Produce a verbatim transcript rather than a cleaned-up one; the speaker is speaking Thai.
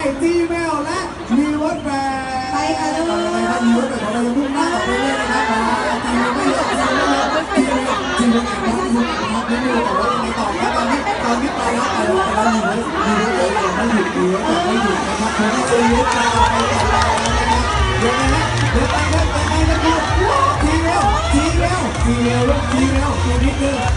จีเมลและมีวัดแบร์ไปกันเลยนะครับมีวัดแบร์ของเราจะมุ่งหน้าต่อไปเรื่อยนะครับจีเมลไม่ยอมจีเมลจีเมลจีเมลจีเมลจีเมลจีเมลแต่ว่ายังไงต่อครับตอนนี้ตอนนี้ไปแล้วไปแล้วไปแล้วมีวัดมีวัดไม่หยุดมีวัดไม่หยุดนะครับผมจะยึดเราไปต่อนะครับเดี๋ยวนะเดี๋ยวไปครับไปนะครับจีเมลจีเมลจีเมลจีเมลจีเมลนิดนึง